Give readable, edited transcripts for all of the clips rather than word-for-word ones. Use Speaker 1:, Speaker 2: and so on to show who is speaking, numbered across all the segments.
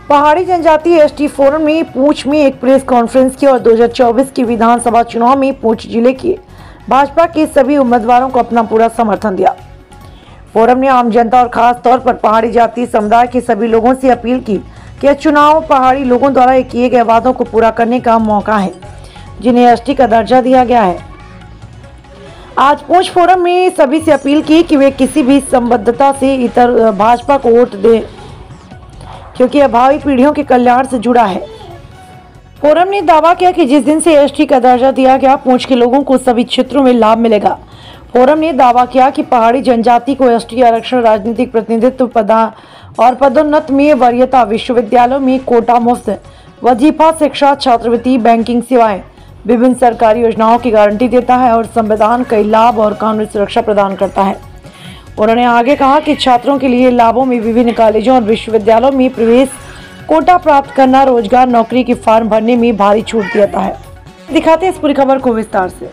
Speaker 1: पहाड़ी जनजाति ST forum ने पूंछ में एक प्रेस कॉन्फ्रेंस की और 2024 के विधानसभा चुनाव में पूंछ जिले के भाजपा के सभी उम्मीदवारों को अपना पूरा समर्थन दिया। फोरम ने आम जनता और खास तौर पर पहाड़ी जाति समुदाय के सभी लोगों से अपील की कि चुनाव पहाड़ी लोगों द्वारा किए गए वादों को पूरा करने का मौका है, जिन्हें एसटी का दर्जा दिया गया है। आज पूंछ फोरम में सभी से अपील की कि वे किसी भी संबद्धता से इतर भाजपा को वोट दें, क्योंकि यह भावी पीढ़ियों के कल्याण से जुड़ा है। फोरम ने दावा किया कि जिस दिन से एसटी का दर्जा दिया गया, पूंछ के लोगों को सभी क्षेत्रों में लाभ मिलेगा। फोरम ने दावा किया कि पहाड़ी जनजाति को एसटी आरक्षण, राजनीतिक प्रतिनिधित्व और पदोन्नत में वरीयता, विश्वविद्यालयों में कोटा मुफ्त, वजीफा, शिक्षा, छात्रवृत्ति, बैंकिंग सेवाएं, विभिन्न सरकारी योजनाओं की गारंटी देता है और संविधान कई लाभ और कानूनी सुरक्षा प्रदान करता है। उन्होंने आगे कहा कि छात्रों के लिए लाभों में विभिन्न कॉलेजों और विश्वविद्यालयों में प्रवेश, कोटा प्राप्त करना, रोजगार, नौकरी के फॉर्म भरने में भारी छूट देता है। दिखाते हैं इस पूरी खबर को विस्तार से।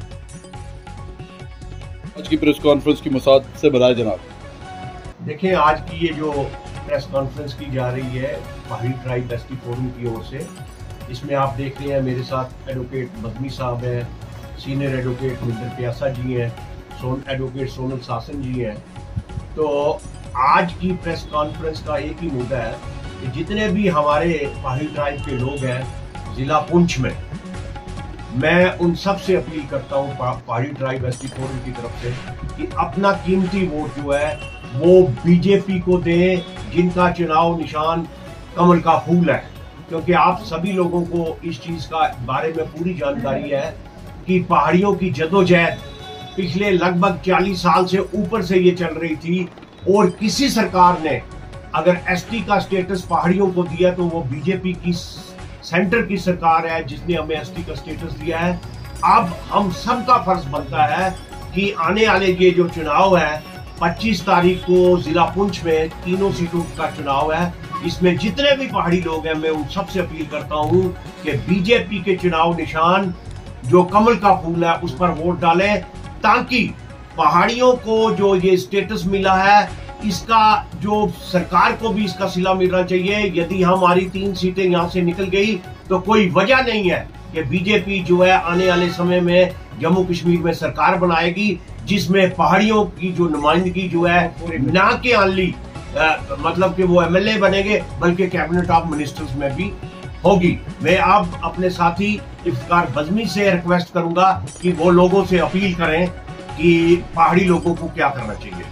Speaker 2: आज की प्रेस कॉन्फ्रेंस की मुसाद से बधाई जनाब।
Speaker 3: देखिए, आज की ये जो प्रेस कॉन्फ्रेंस की जा रही है पहाड़ी ट्राइब एसटी फोरम की ओर से, इसमें आप देख रहे हैं मेरे साथ एडवोकेट बदमी साहब हैं, सीनियर एडवोकेट मिंदर प्यासा जी हैं, एडवोकेट सोनल शासन जी हैं। तो आज की प्रेस कॉन्फ्रेंस का एक ही मुद्दा है कि जितने भी हमारे पहाड़ी ट्राइब के लोग हैं जिला पुंछ में, मैं उन सब से अपील करता हूं पहाड़ी ट्राइब एसटी फोरम की तरफ से कि अपना कीमती वोट जो है वो बीजेपी को दें, जिनका चुनाव निशान कमल का फूल है। क्योंकि आप सभी लोगों को इस चीज का बारे में पूरी जानकारी है कि पहाड़ियों की जदोजहद पिछले लगभग 40 साल से ऊपर से ये चल रही थी और किसी सरकार ने अगर एसटी का स्टेटस पहाड़ियों को दिया तो वो बीजेपी की सेंटर की सरकार है जिसने हमें एसटी का स्टेटस दिया है। अब हम सबका फर्ज बनता है कि आने वाले ये जो चुनाव है 25 तारीख को जिला पुंछ में 3 सीटों का चुनाव है, इसमें जितने भी पहाड़ी लोग हैं मैं उन सबसे अपील करता हूं कि बीजेपी के चुनाव निशान जो कमल का फूल है उस पर वोट डालें, ताकि पहाड़ियों को जो ये स्टेटस मिला है इसका जो सरकार को भी इसका सिला मिलना चाहिए। यदि हमारी 3 सीटें यहाँ से निकल गई तो कोई वजह नहीं है कि बीजेपी जो है आने वाले समय में जम्मू कश्मीर में सरकार बनाएगी जिसमें पहाड़ियों की जो नुमाइंदगी जो है ना के आनली मतलब कि वो एमएलए बनेंगे बल्कि कैबिनेट ऑफ मिनिस्टर्स में भी होगी। मैं अब अपने साथी इफ्तिकार बज़मी से रिक्वेस्ट करूंगा कि वो लोगों से अपील करें कि पहाड़ी लोगों को क्या करना चाहिए।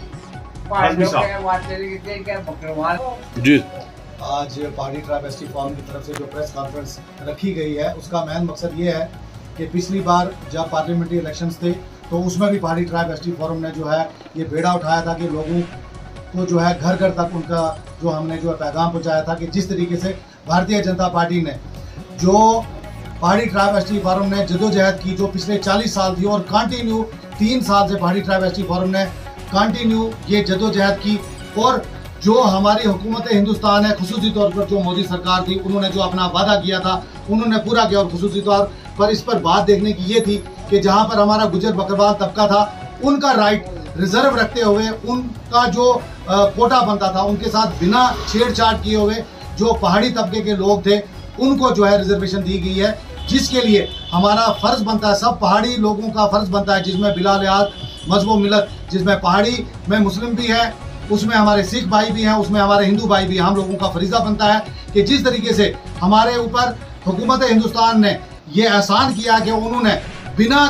Speaker 2: जी,
Speaker 4: आज पहाड़ी ट्राइब एसटी फोरम की तरफ से जो प्रेस कॉन्फ्रेंस रखी गई है उसका मेन मकसद ये है कि पिछली बार जब पार्लियामेंट्री इलेक्शंस थे तो उसमें भी पहाड़ी ट्राइब एसटी फोरम ने जो है ये बेड़ा उठाया था कि लोगों को जो है घर घर तक उनका जो हमने जो है पैगाम पहुंचाया था कि जिस तरीके से भारतीय जनता पार्टी ने जो पहाड़ी ट्राइब एसटी फोरम ने जदोजहद की जो पिछले 40 साल थी और कंटिन्यू 3 साल से पहाड़ी ट्राइब एसटी फोरम ने कंटिन्यू ये जदोजहद की, और जो हमारी हुकूमत हिंदुस्तान है खुसूसी तौर पर जो मोदी सरकार थी उन्होंने जो अपना वादा किया था उन्होंने पूरा किया। और खुसूसी तौर पर इस पर बात देखने की ये थी कि जहाँ पर हमारा गुजर बकरवाल तबका था उनका राइट रिजर्व रखते हुए उनका जो कोटा बनता था उनके साथ बिना छेड़छाड़ किए हुए जो पहाड़ी तबके के लोग थे उनको जो है रिजर्वेशन दी गई है, जिसके लिए हमारा फर्ज बनता है, सब पहाड़ी लोगों का फर्ज बनता है, जिसमें बिला लिहाज मजहब मिलत, जिसमें पहाड़ी में मुस्लिम भी है, उसमें हमारे सिख भाई भी हैं, उसमें हमारे हिंदू भाई भी हैं। हम लोगों का फरीजा बनता है कि जिस तरीके से हमारे ऊपर हुकूमत हिंदुस्तान ने ये एहसान किया कि उन्होंने बिना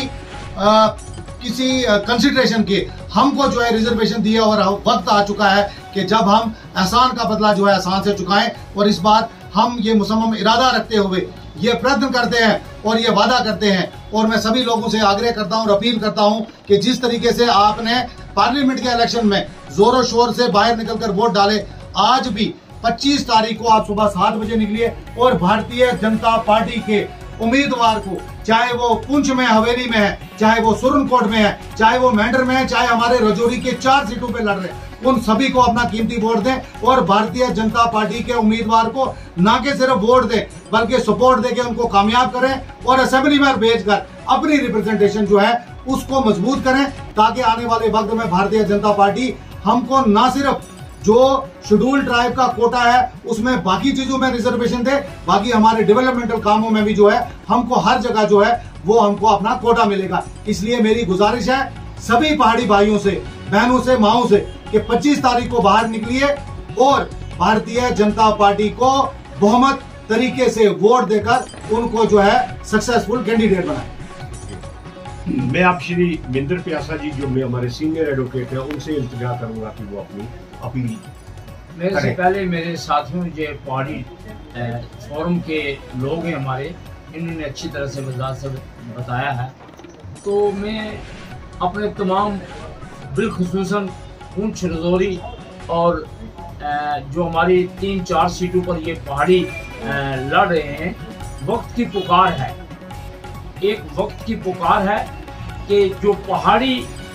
Speaker 4: किसी कंसिडरेशन के हमको जो है रिजर्वेशन दिया, और वक्त आ चुका है कि जब हम एहसान का बदला जो है एहसान से चुकाएं। और इस बार हम ये मुसम्मम इरादा रखते हुए ये प्रयत्न करते हैं और ये वादा करते हैं, और मैं सभी लोगों से आग्रह करता हूं और अपील करता हूं कि जिस तरीके से आपने पार्लियामेंट के इलेक्शन में जोरों शोर से बाहर निकलकर वोट डाले, आज भी 25 तारीख को आप सुबह 7 बजे निकलिए और भारतीय जनता पार्टी के उम्मीदवार को, चाहे वो पुंछ में हवेली में है, चाहे वो सुरनकोट में है, चाहे वो मेंढर में है, चाहे हमारे रजौरी के 4 सीटों पे लड़ रहे हैं, उन सभी को अपना कीमती वोट दें और भारतीय जनता पार्टी के उम्मीदवार को ना के सिर्फ वोट दें बल्कि सपोर्ट देके उनको कामयाब करें और असेंबली में भेजकर अपनी रिप्रेजेंटेशन जो है उसको मजबूत करें, ताकि आने वाले वक्त में भारतीय जनता पार्टी हमको ना सिर्फ जो शेड्यूल ट्राइब का कोटा है उसमें बाकी चीजों में रिजर्वेशन थे, बाकी हमारे डेवलपमेंटल कामों में भी जो है हमको हर जगह जो है वो हमको अपना कोटा मिलेगा। इसलिए मेरी गुजारिश है सभी पहाड़ी भाइयों से, बहनों से, माओं से कि 25 तारीख को बाहर निकलिए और भारतीय जनता पार्टी को बहुमत तरीके से वोट देकर उनको जो है सक्सेसफुल कैंडिडेट बनाए।
Speaker 3: मैं आप श्री मिंदर प्यासा जी जो हमारे सीनियर एडवोकेट हैं उनसे इल्तिजा करूंगा कि वो अपनी अपील
Speaker 5: मेरे से पहले मेरे साथियों जो पहाड़ी फोरम के लोग हैं हमारे, इन्होंने अच्छी तरह से वजाहत से बताया है। तो मैं अपने तमाम बिलखुसूसन पूंछ, राजौरी और जो हमारी 3-4 सीटों पर ये पहाड़ी लड़ रहे हैं, वक्त की पुकार है, एक वक्त की पुकार है कि जो पहाड़ी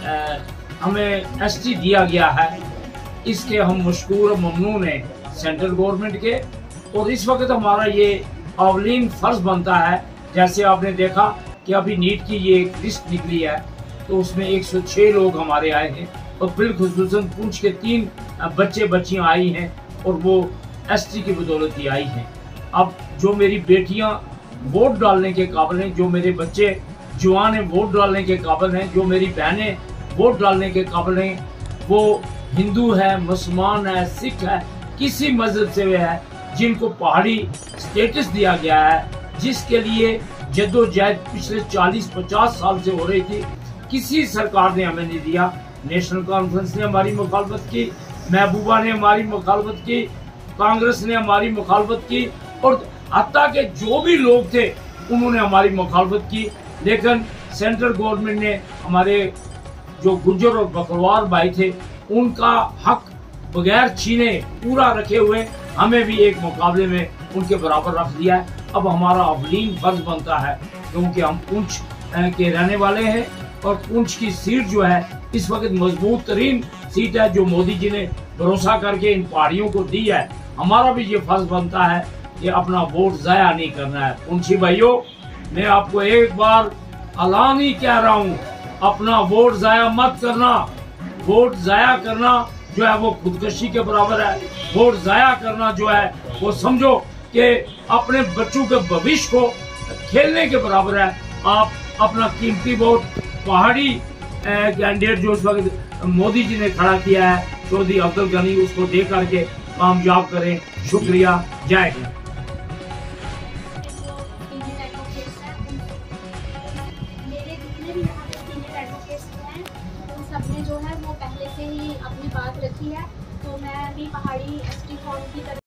Speaker 5: हमें एसटी दिया गया है इसके हम मशकूर और ममनून हैं सेंट्रल गवर्नमेंट के। और इस वक्त हमारा ये अवलीन फ़र्ज बनता है, जैसे आपने देखा कि अभी नीट की ये एक लिस्ट निकली है तो उसमें 106 लोग हमारे आए हैं और बिलखुसूसन पूंछ के 3 बच्चे बच्चियां आई हैं और वो एसटी की बदौलत ही आई हैं। अब जो मेरी बेटियां वोट डालने के काबिल हैं, जो मेरे बच्चे जवान हैं वोट डालने के काबिल हैं, जो मेरी बहनें वोट डालने के काबिल हैं, वो हिंदू है, मुसलमान है, सिख है, किसी मजहब से वे है, जिनको पहाड़ी स्टेटस दिया गया है, जिसके लिए जद्दोजहद पिछले 40-50 साल से हो रही थी, किसी सरकार ने हमें नहीं दिया। नेशनल कॉन्फ्रेंस ने हमारी मुखालफत की, महबूबा ने हमारी मुखालफत की, कांग्रेस ने हमारी मुखालफत की और हत्ता के जो भी लोग थे उन्होंने हमारी मुखालफत की। लेकिन सेंट्रल गवर्नमेंट ने हमारे जो गुर्जर और बकरवाल भाई थे उनका हक बगैर छीने पूरा रखे हुए हमें भी एक मुकाबले में उनके बराबर रख दिया है। अब हमारा अवलीन फर्ज बनता है, क्योंकि हम पूंछ के रहने वाले हैं और पूंछ की सीट जो है इस वक्त मजबूत तरीन सीट है जो मोदी जी ने भरोसा करके इन पहाड़ियों को दी है। हमारा भी ये फर्ज बनता है कि अपना वोट जाया नहीं करना है। पूंछी भाइयों, मैं आपको एक बार ऐलान ही कह रहा हूँ, अपना वोट जाया मत करना। वोट जाया करना जो है वो खुदकशी के बराबर है। वोट जाया करना जो है वो समझो कि अपने बच्चों के भविष्य को खेलने के बराबर है। आप अपना कीमती वोट पहाड़ी कैंडिडेट जो इस वक्त मोदी जी ने खड़ा किया है चौधरी अब्दुल गनी, उसको दे करके कामयाब करें। शुक्रिया, जय हिंद।
Speaker 6: सबने जो है वो पहले से ही अपनी बात रखी है, तो मैं अभी पहाड़ी एसटी फॉर्म की तरफ